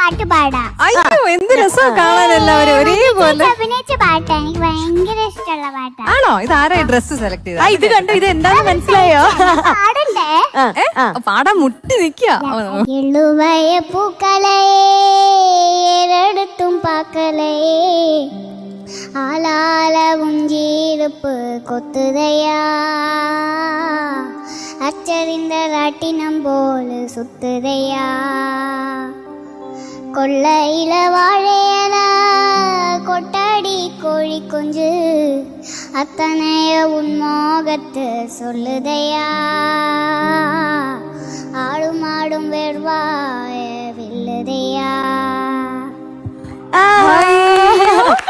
പാട്ട് പാടാം. അയ്യോ എന്ത് രസം കാണാൻ എല്ലാവരും ഒരേപോലെ അഭിനയിച്ച പാട്ടാ, എനിക്ക് ഭയങ്കര ഇഷ്ടമുള്ള പാട്ടാ. ആണോ? ഇത് ആരാ ഡ്രസ് സെലക്ട് ചെയ്ത? ഇത് കണ്ടു, ഇത് എന്താന്ന് മനസ്സിലായോ? പാടണ്ടേ? പാടാൻ മുട്ടി നിക്കാ. എള്ളുവയ പൂക്കളേ ഏറെടുത്തും പാക്കലേ ஆளாளவும் ஜீருப்பு கொத்துதையா அச்சறிந்த ராட்டினம் போல் சுத்துதையா கொள்ளையில வாழையல கொட்டாடி கோழி குஞ்சு அத்தனைய உன்மோகத்து சொல்லுதையா ஆடும் ஆடும் வெறுவாய வில்லுதையா.